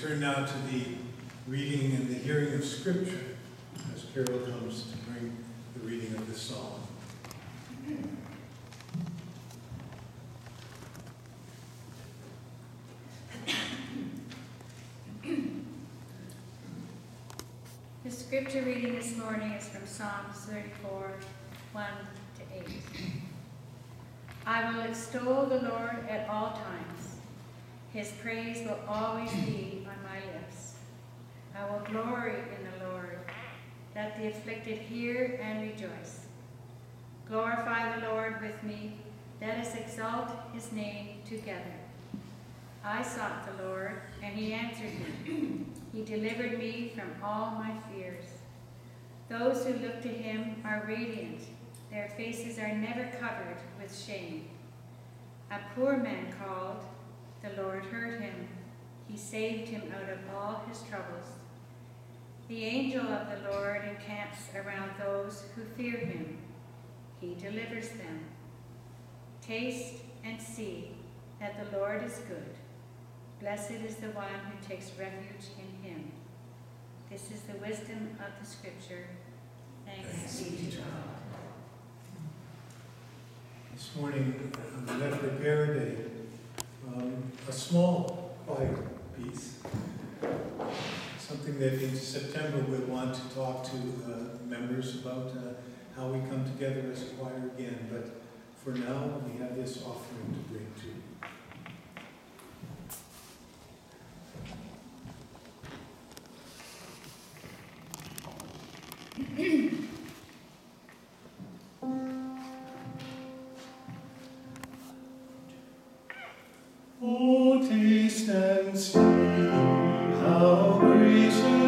turn now to the reading and the hearing of Scripture as Carol comes to bring the reading of this psalm. The scripture reading this morning is from Psalms 34, 1 to 8. I will extol the Lord at all times. His praise will always be on my lips. I will glory in the Lord. Let the afflicted hear and rejoice. Glorify the Lord with me. Let us exalt his name together. I sought the Lord, and he answered me. He delivered me from all my fears. Those who look to him are radiant. Their faces are never covered with shame. A poor man called. The Lord heard him. He saved him out of all his troubles. The angel of the Lord encamps around those who fear him. He delivers them. Taste and see that the Lord is good. Blessed is the one who takes refuge in him. This is the wisdom of the scripture. Thanks be to God. This morning we have prepared a small choir piece, something that in September we'll want to talk to members about how we come together as a choir again. But for now, we have this offering to bring to you. Oh, taste and see how gracious